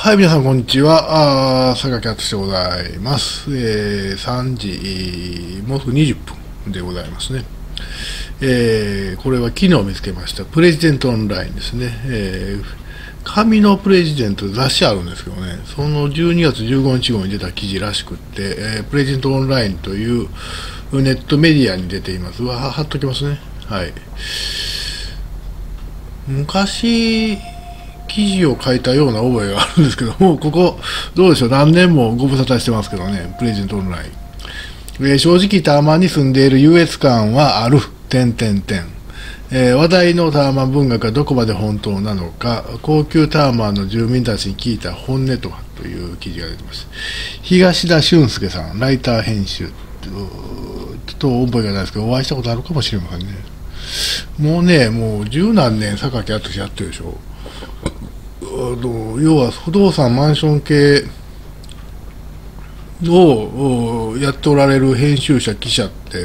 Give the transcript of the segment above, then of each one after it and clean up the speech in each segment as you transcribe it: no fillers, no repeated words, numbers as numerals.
はい、皆さん、こんにちは。榊敦でございます。3時、もうすぐ20分でございますね。これは昨日見つけました。プレジデントオンラインですね。紙のプレジデント雑誌あるんですけどね、その12月15日号に出た記事らしくって、プレジデントオンラインというネットメディアに出ています。貼っときますね。はい。昔、記事を書いたような覚えがあるんですけども、ここ、どうでしょう、何年もご無沙汰してますけどね、プレジデントオンライン。正直、タワマンに住んでいる優越感はある、話題のタワマン文学がどこまで本当なのか、高級タワマンの住民たちに聞いた本音とはという記事が出てました。東田俊介さん、ライター編集と覚えがないですけど、お会いしたことあるかもしれませんね。もう十何年、榊敦やってるでしょ。要は不動産マンション系をやっておられる編集者記者って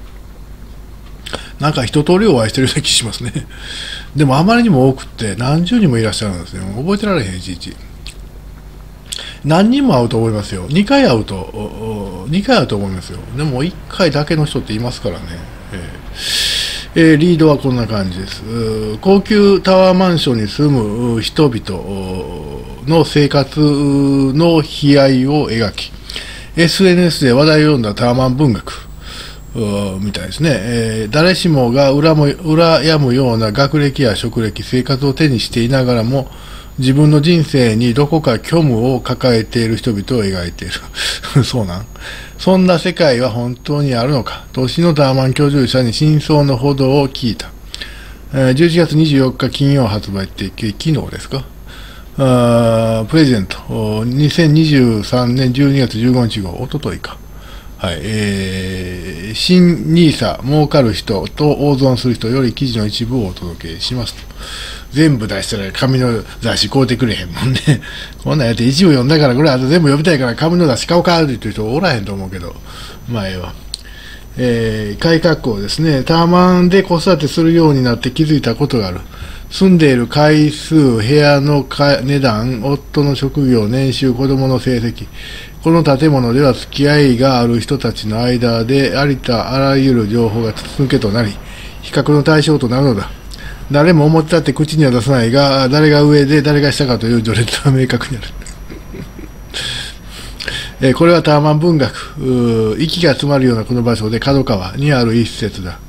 なんか一通りお会いしてるような気しますね。でもあまりにも多くって何十人もいらっしゃるんですよ。覚えてられへん。いちいち何人も会うと思いますよ。2回会うと思いますよ。でも1回だけの人っていますからね。リードはこんな感じです。高級タワーマンションに住む人々の生活の悲哀を描き、SNS で話題を読んだタワマン文学みたいですね。誰しもが羨むような学歴や職歴、生活を手にしていながらも、自分の人生にどこか虚無を抱えている人々を描いている。そんな世界は本当にあるのか。都市のタワマン居住者に真相のほどを聞いた。11月24日金曜発売って昨日ですか。プレゼント。2023年12月15日号、おとといか。はい。新ニーサ儲かる人と大損する人より記事の一部をお届けしますと。全部出したら紙の雑誌買うてくれへんもんね。こんなんやって一部読んだからこれあと全部読みたいから紙の雑誌買おうかって言ってる人おらへんと思うけど、前は。改革をですね、タワマンで子育てするようになって気づいたことがある。住んでいる回数、部屋の値段、夫の職業、年収、子供の成績。この建物では付き合いがある人たちの間でありとあらゆる情報が筒抜けとなり、比較の対象となるのだ。誰も表立って口には出さないが、誰が上で誰が下かという序列は明確にある。これはタワマン文学、息が詰まるようなこの場所で角川にある一節だ。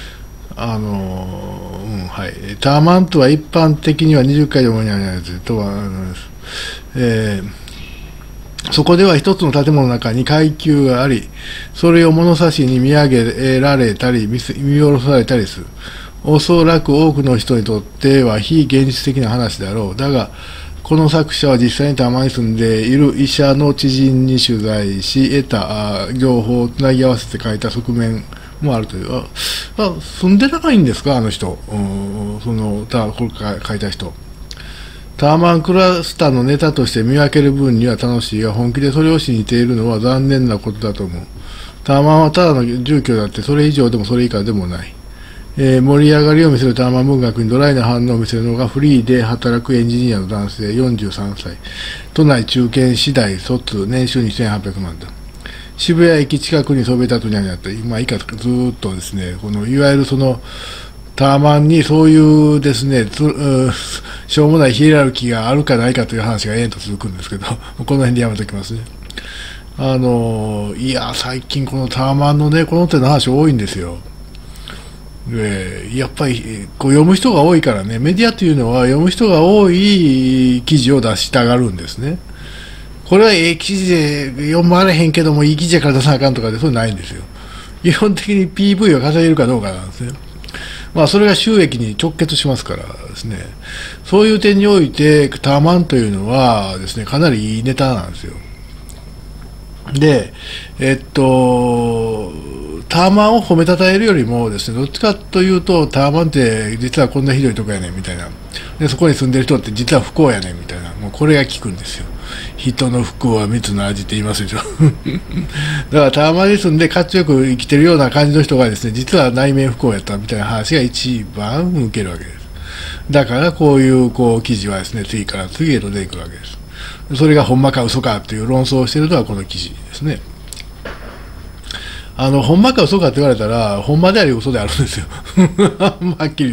はい。タワマンとは一般的には20階でもにあるやつとは、そこでは一つの建物の中に階級があり、それを物差しに見上げられたり、見下ろされたりする。おそらく多くの人にとっては非現実的な話だろう。だが、この作者は実際にタワマンに住んでいる医者の知人に取材し、得た情報をつなぎ合わせて書いた側面もあるという。住んでないんですか、あの人。これ書いた人。タワマンクラスターのネタとして見分ける分には楽しいが、本気でそれを信じているのは残念なことだと思う。タワマンはただの住居だって、それ以上でもそれ以下でもない。盛り上がりを見せるタワマン文学にドライな反応を見せるのがフリーで働くエンジニアの男性43歳。都内中堅次第卒、年収2800万だ。渋谷駅近くにそびえ立つにあった、今以下ずーっとですね、いわゆるタワマンにそういうですね、しょうもないヒエラルキーがあるかないかという話が延々と続くんですけど、この辺でやめときますね。いや、最近このタワマンのね、この手の話多いんですよ。やっぱり読む人が多いからね、メディアというのは読む人が多い記事を出したがるんですね。これは記事で読まれへんけどもいい記事やから出さなあかんとかでそうないんですよ。基本的に PV を稼げるかどうかなんですね。それが収益に直結しますからですね。そういう点においてタワマンというのはですね、かなりいいネタなんですよ。で、タワマンを褒めたたえるよりもですね、どっちかというと、タワマンって実はこんなひどいとこやねんみたいな。で、そこに住んでる人って実は不幸やねんみたいな。もうこれが効くんですよ。人の不幸は蜜の味って言いますでしょ。だからタワマンに住んでかっちよく生きてるような感じの人がですね、実は内面不幸やったみたいな話が一番受けるわけです。だからこういう記事はですね、次から次へと出てくるわけです。 それがほんまか嘘かっていう論争をしているのはこの記事ですね。ほんまか嘘かって言われたら、ほんまであり嘘であるんですよ。はっきり言って。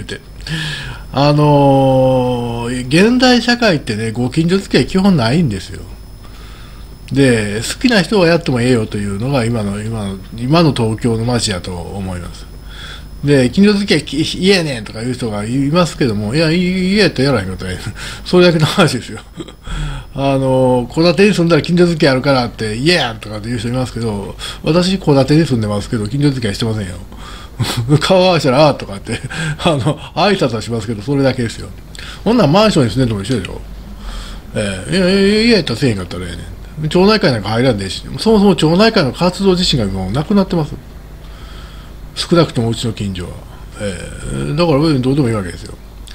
現代社会ってね、ご近所付き合い基本ないんですよ。で、好きな人はやってもええよというのが今の東京の街だと思います。で、近所付き合い嫌やねんとかいう人がいますけども、いや、嫌やったらやらへんことはそれだけの話ですよ。戸建てに住んだら近所付き合いあるからって嫌やんとかっていう人いますけど、私戸建てに住んでますけど、近所付き合いしてませんよ。顔合わせたら、あーとかって、挨拶はしますけど、それだけですよ。ほんならマンションに住んでるのも一緒でしょ。嫌やったらせえへんかったらええねん。町内会なんか入らんでし、そもそも町内会の活動自身がもうなくなってます。少なくともうちの近所は。だから別にどうでもいいわけですよ。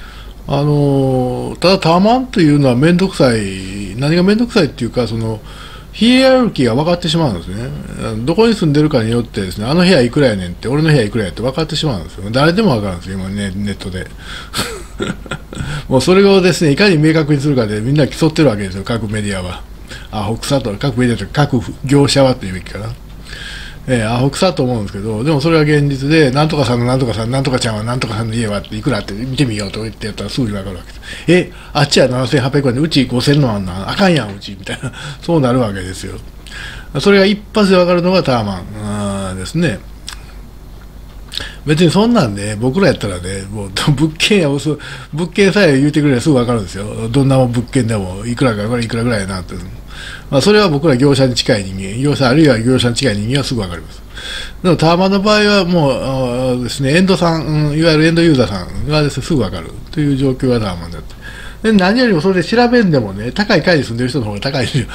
ただタワマンというのは面倒くさい、何が面倒くさいっていうか、ヒエラルキーが分かってしまうんですね。どこに住んでるかによってですね、あの部屋いくらやねんって、俺の部屋いくらやって分かってしまうんですよ。誰でも分かるんですよ、今ネットで。もうそれをですね、いかに明確にするかでみんな競ってるわけですよ、各メディアは。アホ臭と、各メディアと各業者はというべきかな。アホ臭と思うんですけど、でもそれは現実で、なんとかさんのなんとかさん、なんとかちゃんはなんとかさんの家はっていくらって見てみようと言ってやったらすぐに分かるわけです。あっちは7800円で、うち5000のあんな、あかんやん、うち、みたいな、そうなるわけですよ。それが一発で分かるのがタワマンですね。別にそんなんで、僕らやったらね、もう物件さえ言うてくれればすぐ分かるんですよ。どんな物件でも、いくらか、いくらぐらいやなって。それは僕ら業者に近い人間、あるいは業者に近い人間はすぐ分かります。でもタワマンの場合はもうですね、エンドさん、いわゆるエンドユーザーさんがですね、すぐ分かるという状況がタワマンだって。で、何よりもそれで調べんでもね、高い階に住んでる人の方が高いんですよ。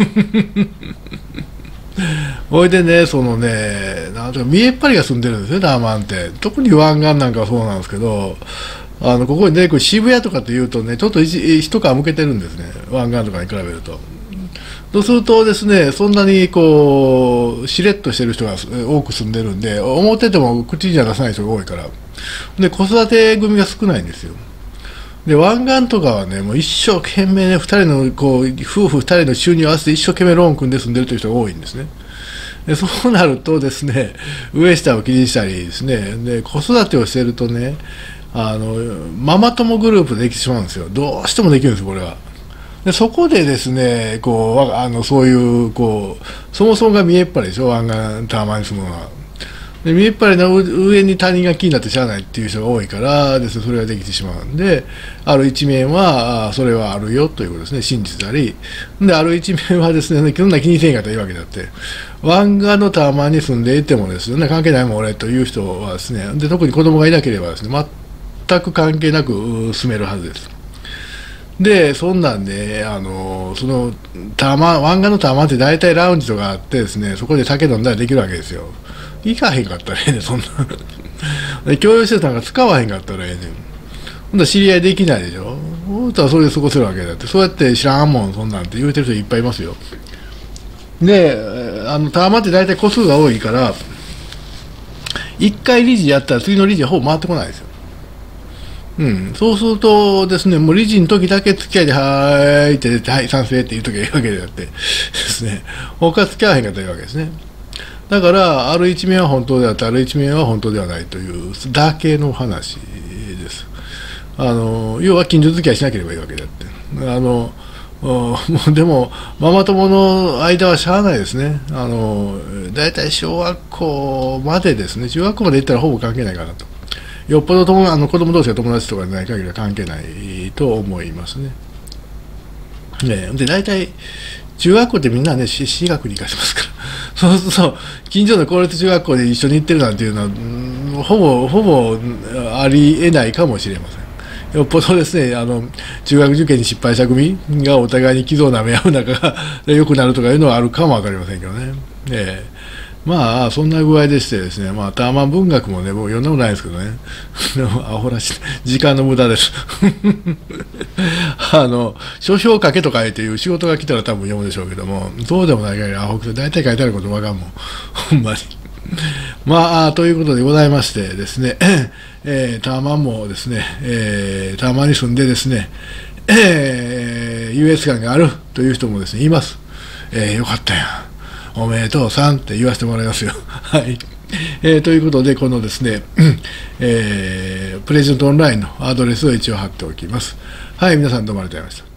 ほいでね、なんとか見えっ張りが住んでるんですね、タワマンって。特に湾岸なんかはそうなんですけど、ここに出てくる渋谷とかっていうとね、ちょっと一皮向けてるんですね、湾岸とかに比べると。そうするとですね、そんなにしれっとしてる人が多く住んでるんで、思ってても口には出さない人が多いから、で、子育て組が少ないんですよ。で、湾岸とかはね、もう一生懸命ね、夫婦二人の収入を合わせて一生懸命ローン組んで住んでるという人が多いんですね。で、そうなるとですね、上下を気にしたりですね、で、子育てをしているとね、ママ友グループでできてしまうんですよ。どうしてもできるんですよ、これは。でそこでですね、そういう、そもそもが見えっ張りでしょ、湾岸タワマンに住むのは。で見えっ張りの上に他人が気になってしゃあないっていう人が多いからですね、それができてしまうんで、ある一面は、それはあるよということですね、真実であり。で、ある一面はですね、そんな気にせんかったらいいわけだって。湾岸のタワマンに住んでいてもですね、関係ないもん俺という人はですね、で、特に子供がいなければですね、全く関係なく住めるはずです。で、そんなんで、湾岸のタワマンって大体ラウンジとかあってですね、そこで酒飲んだらできるわけですよ。行かへんかったらええねん、そんな。で共用施設なんか使わへんかったらええねん。ほんと知り合いできないでしょ。ほんとはそれで過ごせるわけだって。そうやって知らんもん、そんなんって言うてる人いっぱいいますよ。で、タワマンって大体個数が多いから、一回理事やったら次の理事はほぼ回ってこないですよ。そうするとですね、もう理事の時だけ付き合いで、はーいって出て、はい、賛成って言うときゃいいわけであってですね、他付き合わへんかったらいいわけですね。だから、ある一面は本当であって、ある一面は本当ではないというだけの話です。要は近所付き合いしなければいいわけであって。もうでも、ママ友の間はしゃあないですね。だいたい小学校までですね、中学校まで行ったらほぼ関係ないかなと。よっぽど子供同士が友達とかでない限りは関係ないと思いますね。で、大体、中学校ってみんなね、私学に行かせますから。そうすると、近所の公立中学校で一緒に行ってるなんていうのは、ほぼありえないかもしれません。よっぽどですね、中学受験に失敗した組がお互いに傷を舐め合う仲が良くなるとかいうのはあるかもわかりませんけどね。まあ、そんな具合でしてですね、タワマン文学もね、僕読んだことないですけどね。アホらしい。時間の無駄です。書評書けと書いていう仕事が来たら多分読むでしょうけども、そうでもない限りアホくて大体書いてあることわかんもん。ほんまに。ということでございましてですね、タワマンもですね、タワマンに住んでですね、 優越感があるという人もですね、います。よかったやん。おめでとうさんって言わせてもらいますよ。はい。ということで、このですね、プレゼントオンラインのアドレスを一応貼っておきます。はい、皆さんどうもありがとうございました。